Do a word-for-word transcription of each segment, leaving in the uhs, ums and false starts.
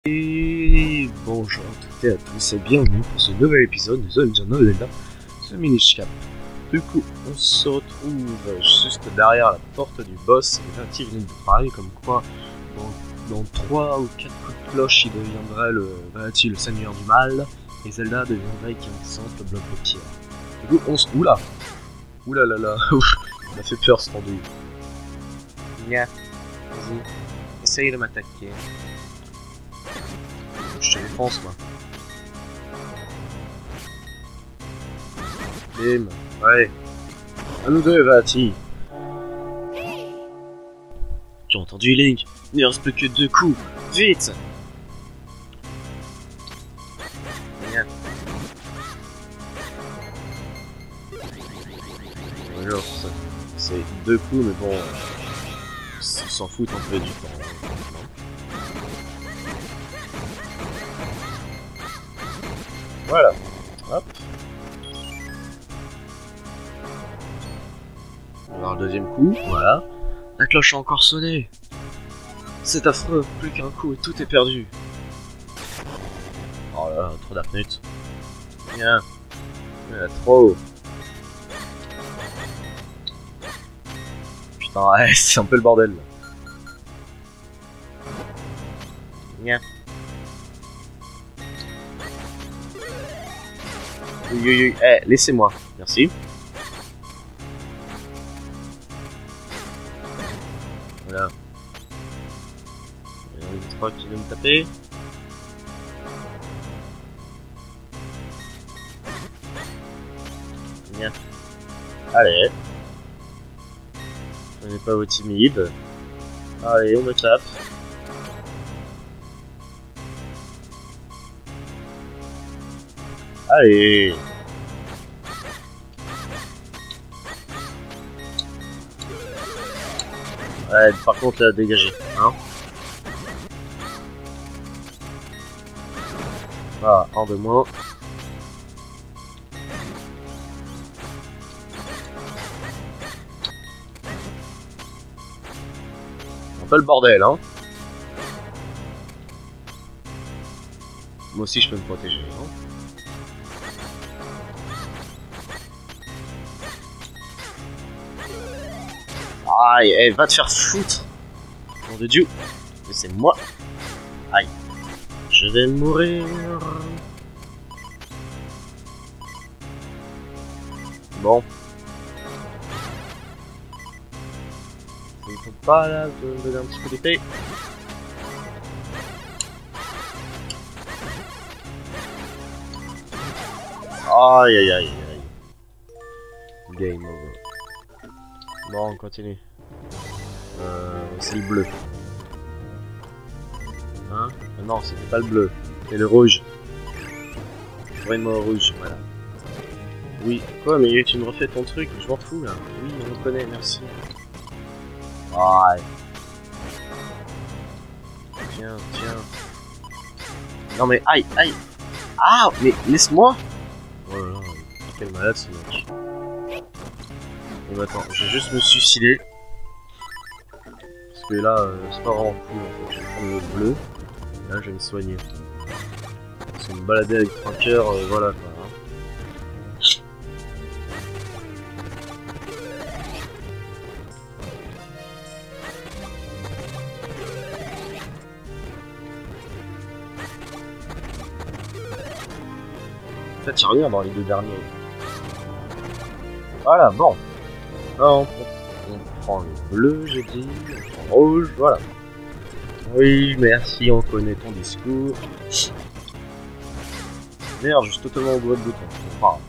Et bonjour à toutes et à tous et bienvenue pour ce nouvel épisode de The Legend of Zelda, ce Minish Cap. Du coup, on se retrouve juste derrière la porte du boss et Vaati vient de parler comme quoi dans, dans trois ou quatre coups de cloche il deviendrait le Vaati le seigneur du mal et Zelda deviendrait qu'un simple bloc de pierre. Du coup, on se... Oula Oula là là, il m'a fait peur ce tendu. Nya, vas-y, essaye de m'attaquer. Je te défonce moi. Bim, ouais. À nous deux, Vaati. Tu as entendu, Link? Il ne reste plus que deux coups. Vite! Bien. Alors, c'est deux coups, mais bon, ils s'en foutent un peu du temps. Voilà. Hop. Alors le deuxième coup, voilà. La cloche a encore sonné. C'est affreux, plus qu'un coup et tout est perdu. Oh là là, trop d'apnutes. Bien. Il y en a trop. Putain, ouais, c'est un peu le bordel là. Bien. Oui, oui, oui. Eh, laissez-moi. Merci. Voilà. Il y en a trois qui veulent me taper. Bien. Allez. Je n'ai pas vos timides. Allez, on me tape. Allez. Ouais, par contre là, dégagez, hein. Voilà, un de moins. Un peu le bordel, hein. Moi aussi je peux me protéger, hein. Aïe, hey, va te faire foutre! Nom de Dieu! Mais c'est moi! Aïe! Je vais mourir! Bon. Il ne faut pas là de me donner un petit coup d'épée. Aïe aïe aïe aïe. Game over. Bon, on continue. Euh, c'est le bleu. Hein? Ah non, c'était pas le bleu. C'est le rouge. Vraiment rouge, voilà. Oui. Quoi, mais tu me refais ton truc? Je m'en fous là. Oui, on le connaît, merci. Aïe. Tiens, tiens. Non mais aïe, aïe. Ah, mais laisse-moi. Oh là là, quel malade ce mec. Bon, attends, je vais juste me suicider. Parce que là, euh, c'est pas vraiment cool en fait. Je vais prendre le bleu. Et là, je vais me soigner. Parce que me balader avec trois cœurs, euh, voilà quoi. Hein. En fait, y'a rien dans les deux derniers. Voilà, bon. Non, on, on prend le bleu, j'ai dit, on prend le rouge, voilà. Oui, merci, on connaît ton discours. Merde, je suis totalement au bout de bouton. Enfin.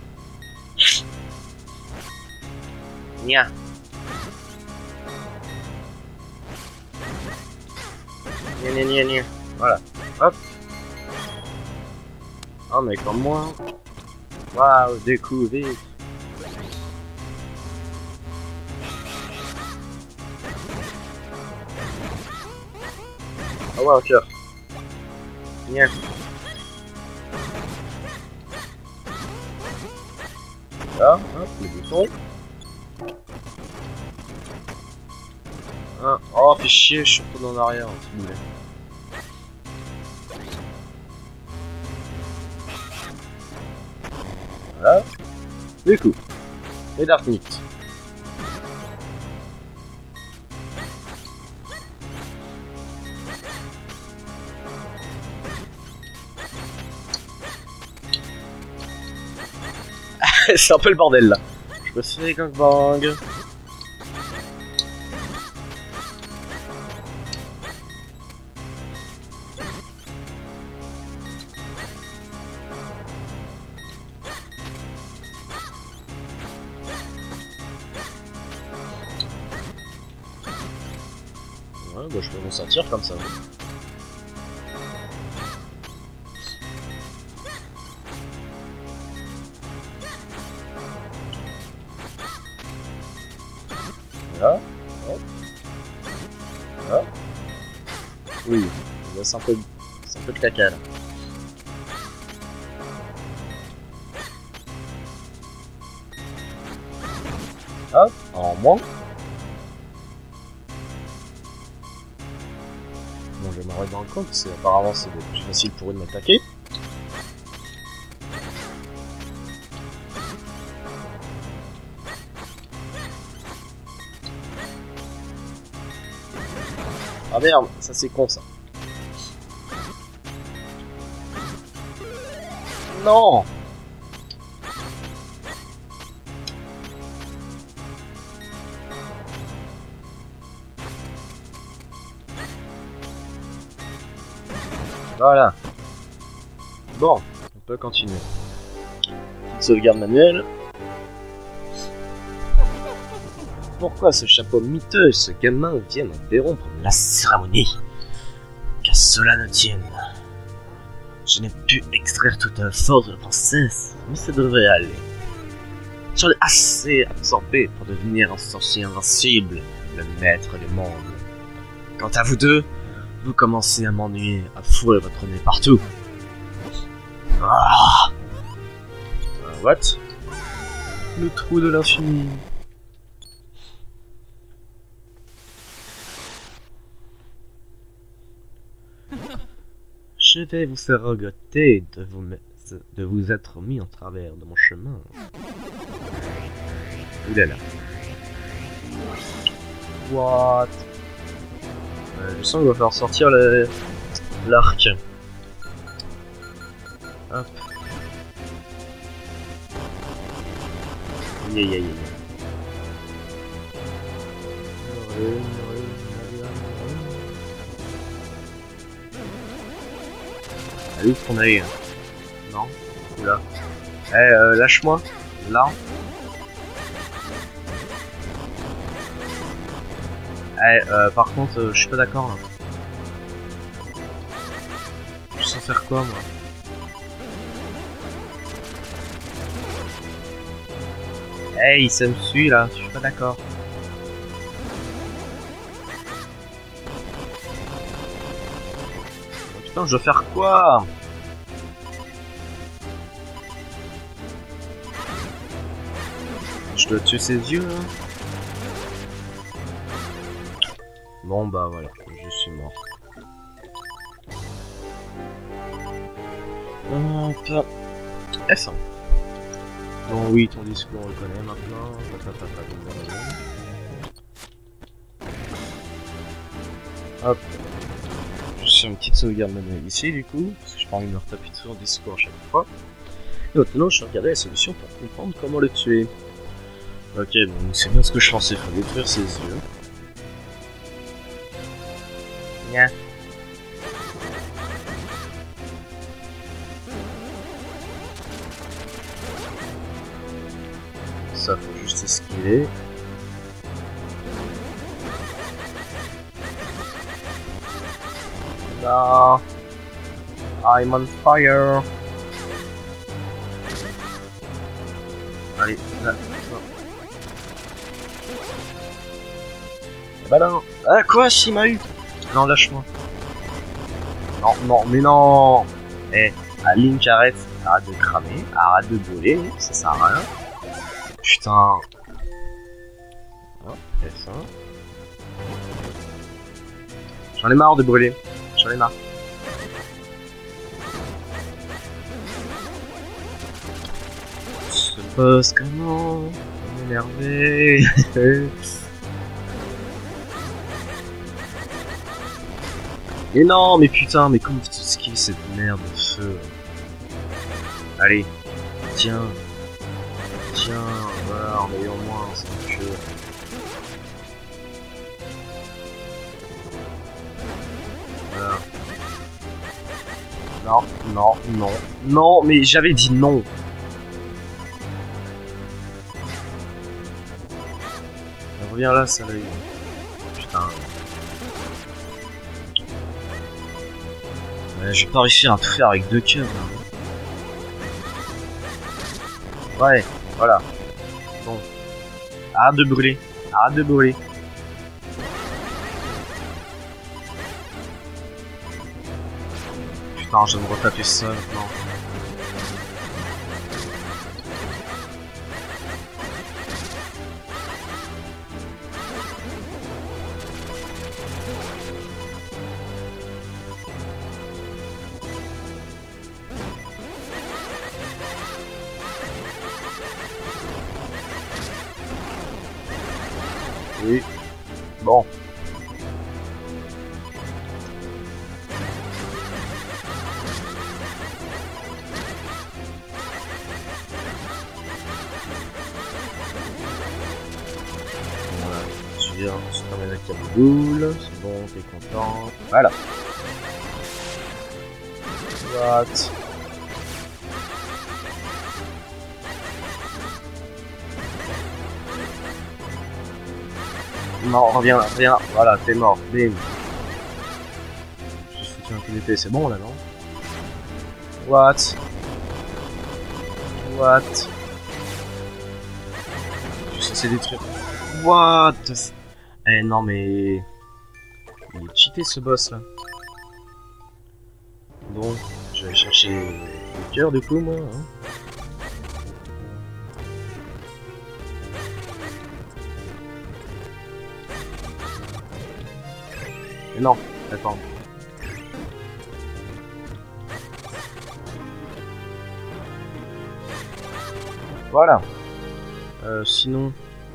Nya. Nya nya nya nya. Voilà. Hop. Un mec comme moi. Waouh, des coups, vite. Ah ouais, un cœur. Nya. Là, hop, le bouton. Hein. Oh, fais chier, je suis retourné en arrière, petit boulet. Voilà. Du coup, les Dark Knight. C'est un peu le bordel là. Je me fais gangbang. Ouais, bah je peux m'en sortir comme ça. Voilà. Hop. Voilà. Oui, c'est un peu, c'est un peu de caca là. Hop, en moins. Bon, je vais m'arrêter dans le coin parce que apparemment c'est plus facile pour eux de m'attaquer. Ah merde, ça c'est con ça. Non. Voilà. Bon, on peut continuer. Petite sauvegarde manuelle. Pourquoi ce chapeau miteux et ce gamin viennent interrompre la cérémonie? Qu'à cela ne tienne. Je n'ai pu extraire toute la force de la princesse, mais ça devrait aller. J'en ai assez absorbé pour devenir un sorcier invincible, le maître du monde. Quant à vous deux, vous commencez à m'ennuyer, à fourrer votre nez partout. Ah. Uh, what? Le trou de l'infini. Je vais vous faire regretter de vous, de vous être mis en travers de mon chemin. Oulala. What? euh, Je sens qu'il va falloir sortir l'arc. Hop. Aïe aïe aïe aïe. Allez, ouvre ton œil. Non. Oula. Eh, euh, lâche-moi. Là. Eh, euh, par contre, euh, je suis pas d'accord là. Je sais faire quoi moi? Eh, il ça me suit là. Je suis pas d'accord. Putain, je dois faire quoi? Je dois tuer ses yeux là. Bon bah voilà, je suis mort. Hop. F un. Bon oui, ton discours on le connaît maintenant. Hop. Je fais une petite sauvegarde manuelle ici du coup, parce que j'ai pas envie de me retaper sur le discours à chaque fois. Et maintenant je vais regarder la solution pour comprendre comment le tuer. Ok, bon c'est bien ce que je pensais, il faut détruire ses yeux. Yeah. Ça faut juste esquiver. Là, I'm on fire. Allez, là. Bah non. Ah quoi, s'il m'a eu? Non, lâche-moi. Non, non, mais non. Eh, Link, arrête. Arrête de cramer, arrête de brûler, ça sert à rien. Putain. Oh, F un. J'en ai marre de brûler. J'en ai marre. boss, comment m'énerver. Mais non, mais putain, mais comment tu esquives cette merde de feu? Allez, tiens, tiens, voilà, en ayant moins, c'est que... Voilà. Non, non, non, non, mais j'avais dit non. Reviens là, ça l'œil. Putain. Ouais, je vais pas réussir à tout faire avec deux cœurs. Ouais, voilà. Bon. Arrête de brûler. Arrête de brûler. Putain, je vais me retaper ça maintenant. Oui. Bon. Voilà. Je viens, je termine avec la boule. C'est bon, t'es content. Voilà. What? Non, reviens là, reviens là. Voilà, t'es mort. Bim. Je foutu un coup d'épée, c'est bon là, non? What? What? Je suis censé détruire. What? Eh non, mais. Il est cheaté ce boss là. Bon, je vais aller chercher le cœur du coup, moi. Hein. Non, attends. Voilà. Euh, sinon...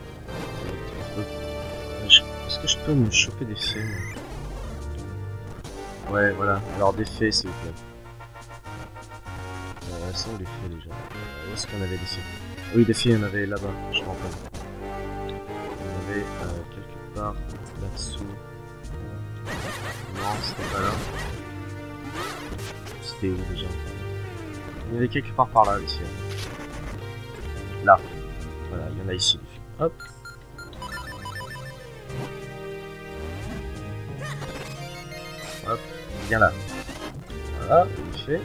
Est-ce que je peux me choper des fées? Ouais, voilà. Alors des fées, s'il vous plaît. Euh, ça, on les fait déjà. Où est-ce qu'on avait des fées? Oui, des fées, il y en avait là-bas, je me rappelle. Il y en avait euh, quelque part là-dessous. Non, c'était pas là. C'était où déjà? Il y en avait quelque part par là, ici. Là. Voilà, il y en a ici. Hop. Hop, viens là. Voilà, il fait.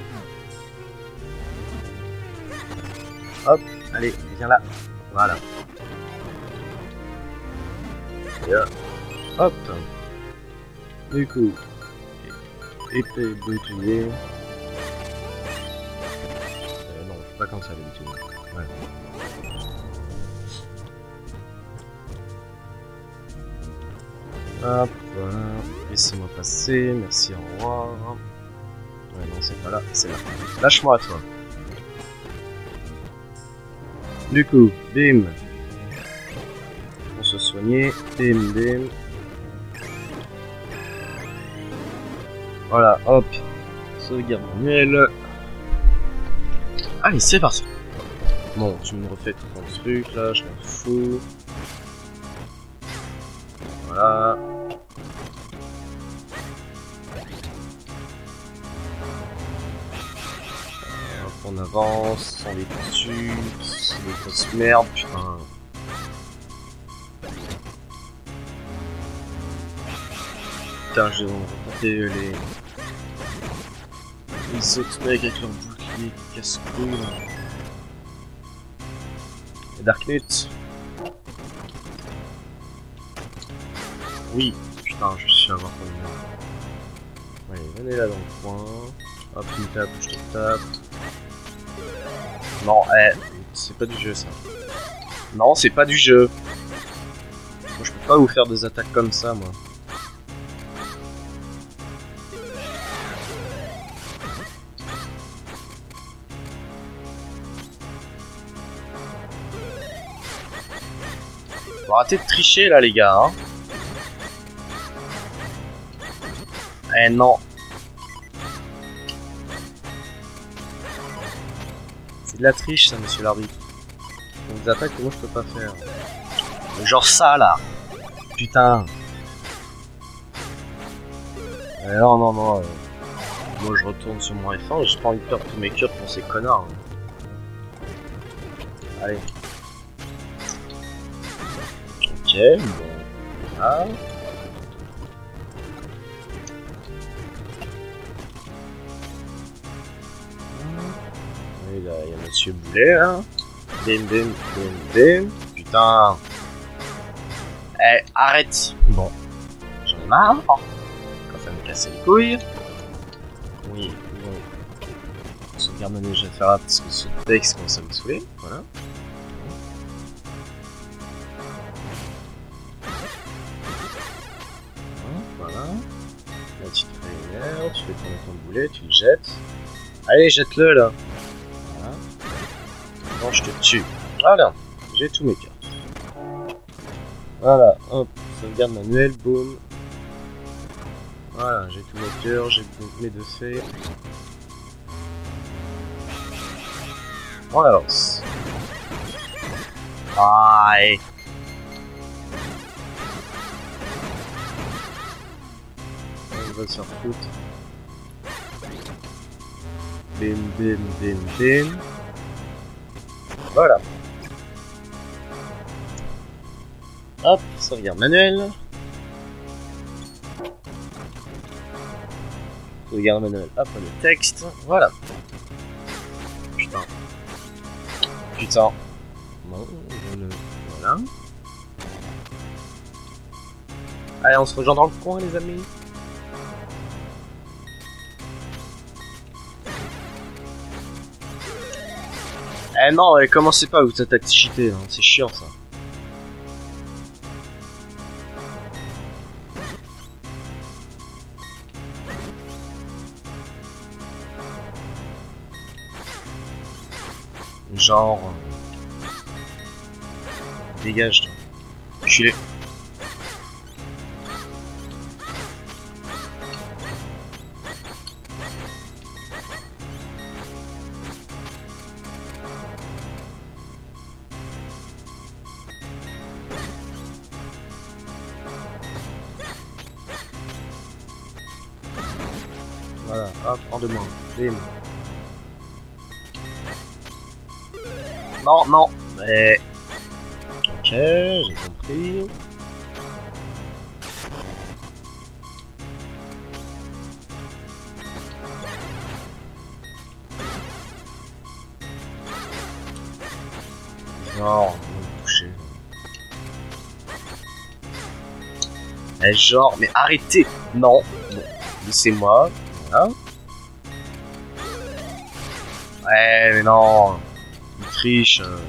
Hop, allez, viens là. Voilà. Et là. Hop. Du coup, épée bouclier. Euh, non, pas comme ça d'habitude. Ouais. Hop, voilà. Laissez-moi passer, merci, au revoir. Ouais, non, c'est pas là, c'est là. Lâche-moi à toi. Du coup, bim. On se soigner, bim, bim. Voilà, hop. Sauvegarde manuel. Allez, c'est parti. Bon, tu me refais tout ton truc là, je m'en fous. Voilà. Hop, on avance, sans les dessus, c'est des grosses merdes, putain. Putain, je vais reporter les... les autres mecs avec leur bouclier casse-couille. Et Darknut. Oui, putain, je suis à voir pour une... Allez, venez là dans le coin. Hop, tu me tapes, je te tape. Non, eh, c'est pas du jeu ça. Non, c'est pas du jeu. Moi, je peux pas vous faire des attaques comme ça, moi. Faut arrêter de tricher là les gars hein. Eh non. C'est de la triche ça monsieur l'arbitre. On des attaques que moi je peux pas faire. Genre ça là. Putain. Eh non non non. Euh... Moi je retourne sur mon F un, j'ai pas envie de perdre tous mes cœurs pour ces connards. Allez. Ok, bon. Voilà. Oui, là, il y a Monsieur Boulet, là. Bim, bim, bim, bim. Putain. Eh, arrête. Bon. J'en ai marre. Quand ça me casse les couilles. Oui, bon. Sauvegarde manuelle, je vais faire là parce que ce texte commence à me saouler. Voilà. Voilà. Là, tu te réénerves, tu fais tourner ton boulet, tu le jettes. Allez, jette-le là. Voilà. Bon, je te tue. Voilà. J'ai tous mes cartes. Voilà. Hop. Sauvegarde manuelle, boum. Voilà, j'ai tous mes cœurs, j'ai mes deux fées. On avance. Aïe. On va se faire foutre. Bim, bim, bim, bim. Voilà. Hop, sauvegarde manuelle. Sauvegarde manuelle, hop, le texte. Voilà. Putain. Putain. Bon, je le... Voilà. Allez, on se rejoint dans le coin, les amis. Eh non, eh, commencez pas, vous attaquez cheaté, hein. C'est chiant ça. Genre... Dégage, toi. Enculé. Voilà, hop, en deux mains. Bim. Non, non, mais... Ok, j'ai compris. Genre, on va me toucher. Eh, genre, mais arrêtez. Non, bon, laissez-moi. Voilà. Ouais, mais non. Il triche. Euh...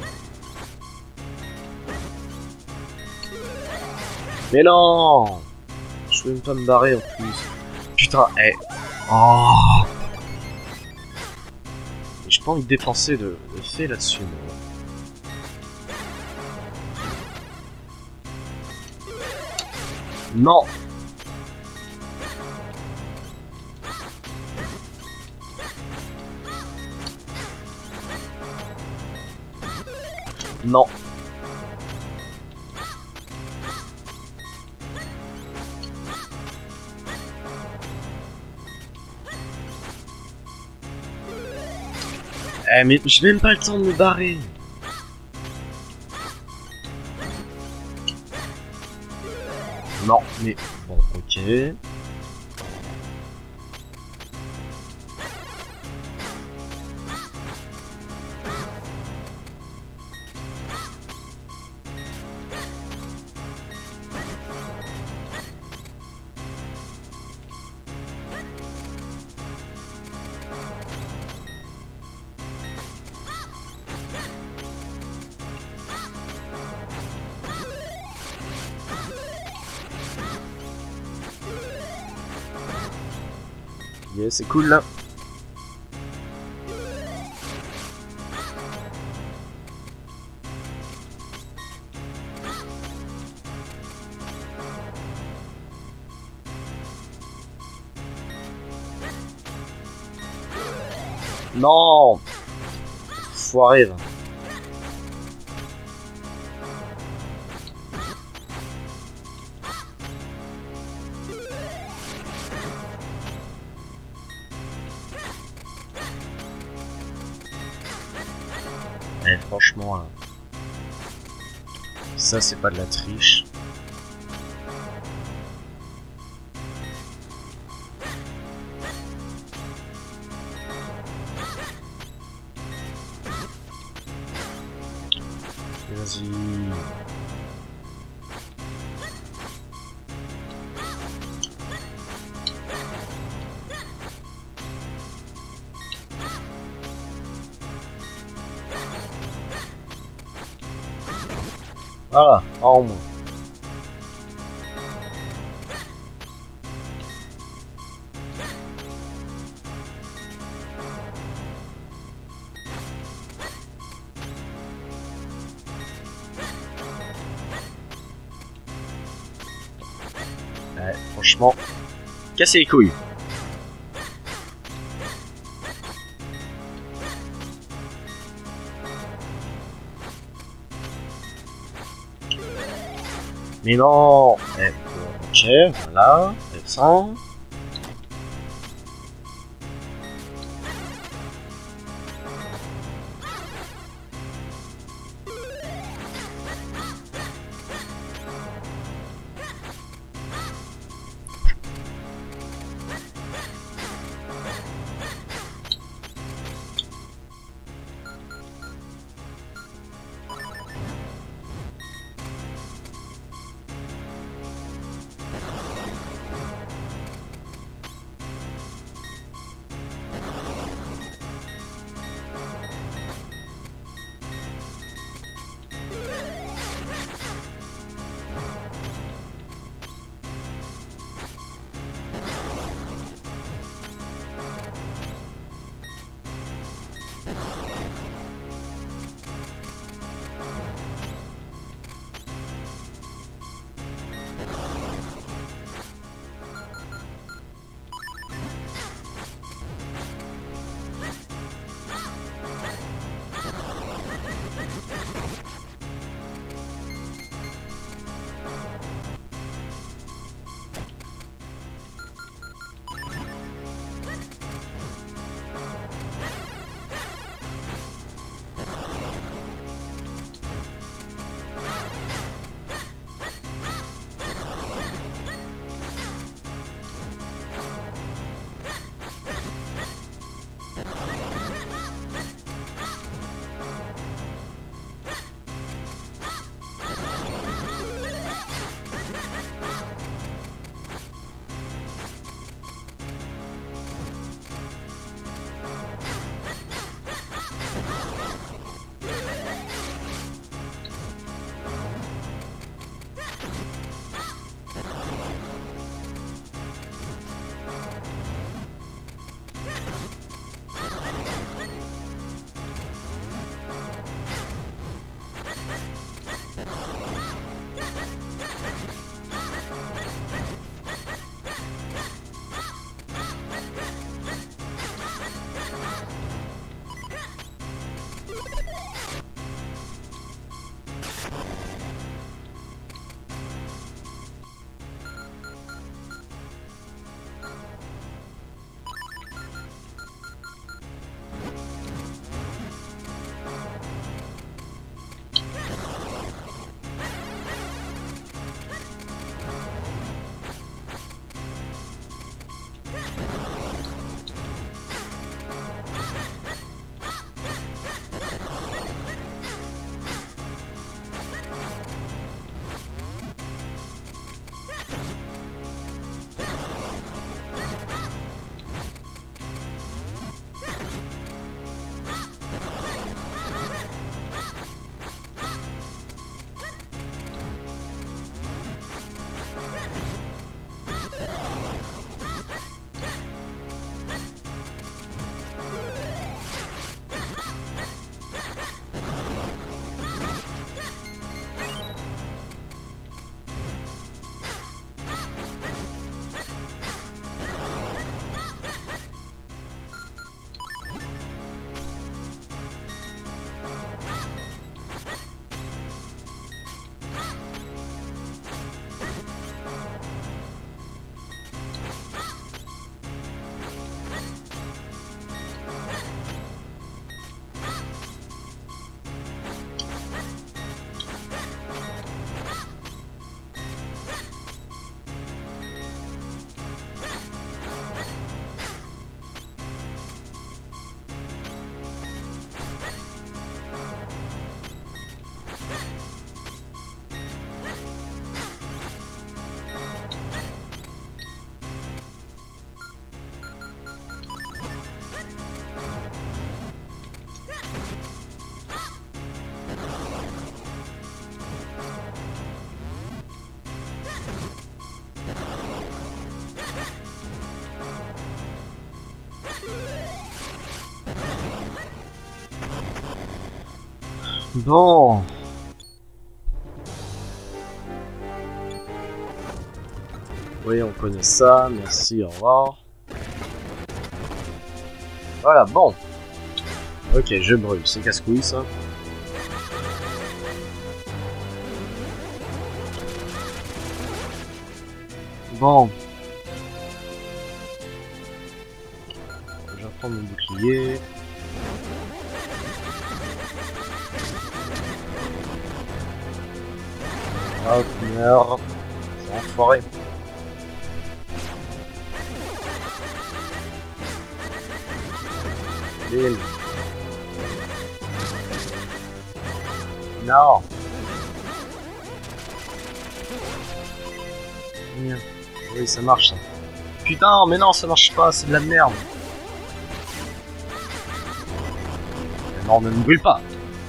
Mais non. Je peux même pas me barrer en plus. Putain, eh. Oh. J'ai pas envie de dépenser de, de fait là-dessus, moi. Non. Non. Eh mais j'ai même pas le temps de me barrer. Non, mais bon, ok. Yeah, c'est cool là. Non. Foiré, va. Eh, franchement, là. Ça, c'est pas de la triche. Vas-y. Voilà, en moins. Ouais, franchement, cassez les couilles. Mais non. Eh, ok, voilà, descend. Bon. Oui, on connaît ça. Merci, au revoir. Voilà, bon. Ok, je brûle. C'est casse-couille, ça. Bon. Je vais reprendre mon bouclier. Hop, merde. C'est enfoiré. Lille. Non. Bien. Oui, ça marche ça. Putain, mais non, ça marche pas, c'est de la merde. Non, ne me brûle pas.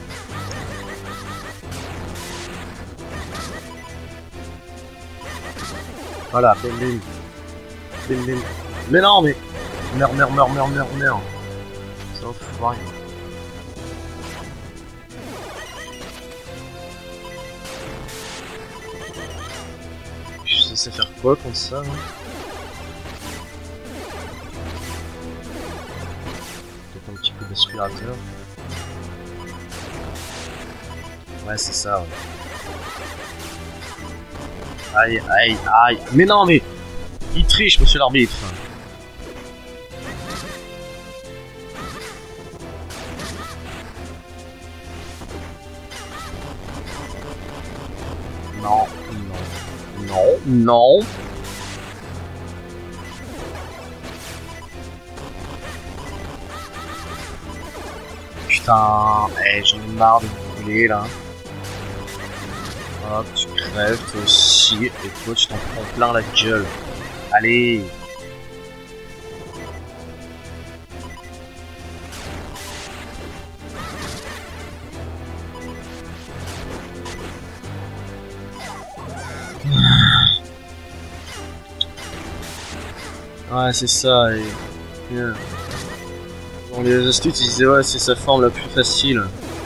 Voilà, bim bim. Bim bim. Mais non, mais. Meurs, meurs, meurs, meurs, meurs, meurs. Ça va foutre rien. Je suis censé faire quoi contre ça, hein? Peut-être un petit coup d'aspirateur. Ouais, c'est ça, ouais. Aïe, aïe, aïe. Mais non, mais... Il triche, monsieur l'arbitre. Non, non, non, non. Putain, eh, j'en ai marre de vous brûler, là. Hop, tu crèves, toi aussi, et toi tu t'en prends plein la gueule. Allez. Ouais, c'est ça, et... Yeah. Dans les astuces, ils disaient ouais, c'est sa forme la plus facile.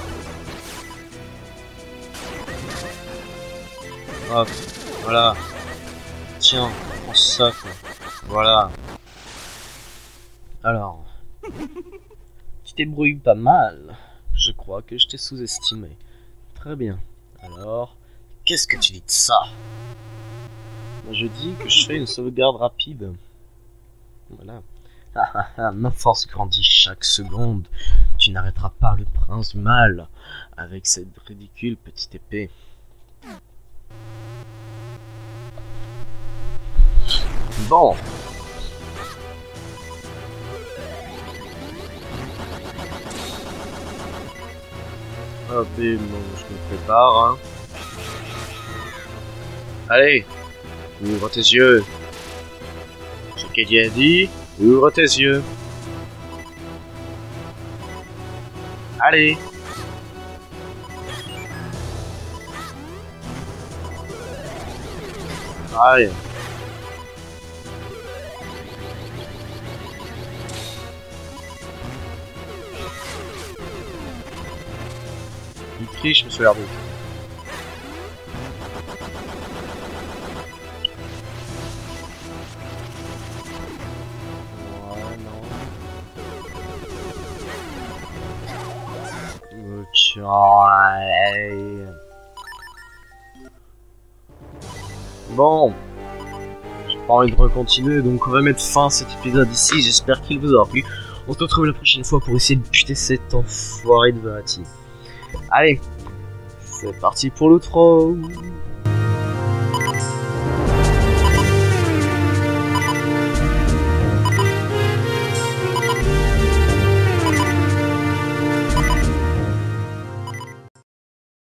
Hop, voilà. Tiens, prends ça, quoi. Voilà. Alors. Tu t'ébrouilles pas mal. Je crois que je t'ai sous-estimé. Très bien. Alors, qu'est-ce que tu dis de ça? Moi, je dis que je fais une sauvegarde rapide. Voilà. Ah ah ah, ma force grandit chaque seconde. Tu n'arrêteras pas le prince du mal avec cette ridicule petite épée. Bon. Hop, et bon, je me prépare. Hein. Allez, ouvre tes yeux. Ce qu'Eddie a dit, ouvre tes yeux. Allez. Allez. Il triche, monsieur l'arbitre. Ouais, non. Ok. Bon. J'ai pas envie de recontinuer, donc on va mettre fin à cet épisode ici. J'espère qu'il vous aura plu. On se retrouve la prochaine fois pour essayer de buter cet enfoiré de Verity. Allez, c'est parti pour l'outro.